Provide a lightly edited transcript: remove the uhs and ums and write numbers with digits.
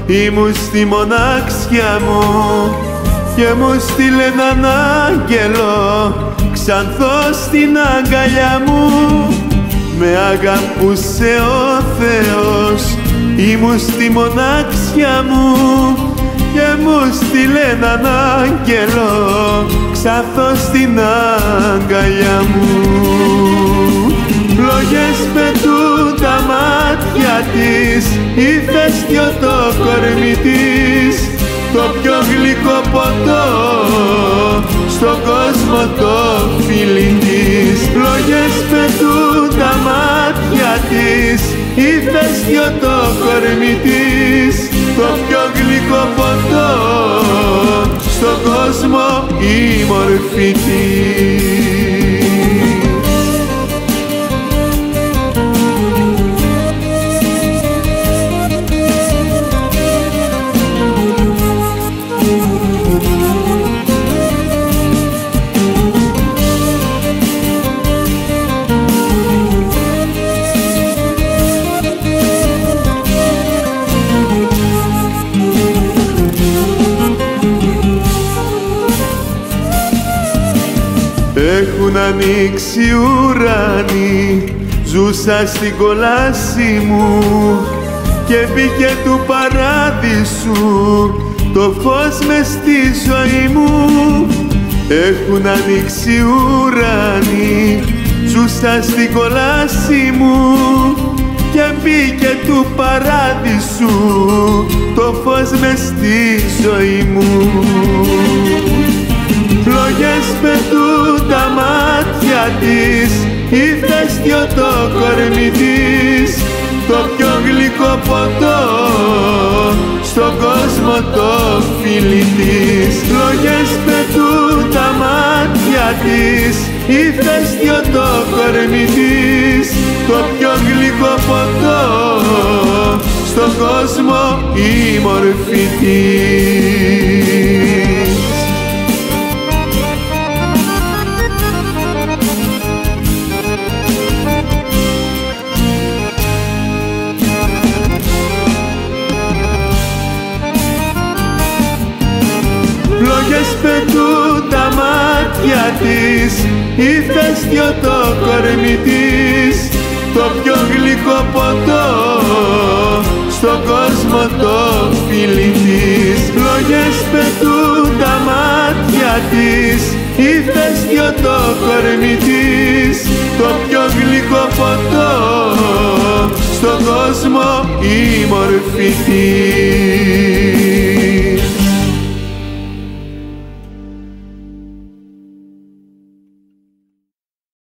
ήμουν στη μοναξιά μου και μου στείλε έναν άγγελο ξανθό στην αγκαλιά μου. Με αγαπούσε ο Θεός, ήμουν στη μοναξιά μου και μου στείλε έναν άγγελο ξανθό στην αγκαλιά μου. Πλόγες πετούν τα μάτια της, ηφαίστειο το κορμί της, το πιο γλυκό ποτό στον κόσμο το φίλι της. Πλόγες πετούν τα μάτια της, ηφαίστειο το κορμί της, το πιο γλυκό ποτό στον κόσμο η μορφή της. Έχουν ανοίξει ουρανοί, ζούσα στην κόλαση μου και μπήκε του παράδεισου το φως μες στη ζωή μου. Έχουν ανοίξει ουρανοί, ζούσα στην κόλαση μου και μπήκε του παράδεισου το φως μες στη ζωή μου. Πλόγες πετούν τα μάτια της, ηφαίστειο το κορμί της, το πιο γλυκό ποτό στον κόσμο το φίλι της. Πλόγες πετούν τα μάτια της, ηφαίστειο το κορμί της, το πιο γλυκό ποτό στον κόσμο η μορφή της. Πλόγες πετούν τα μάτια της, ηφαίστειο το κορμί της, το πιο γλυκό ποτό στον κόσμο το φίλι της. Πλόγες πετούν τα μάτια της, ηφαίστειο το κορμί της, το πιο γλυκό ποτό στον κόσμο η μορφή της.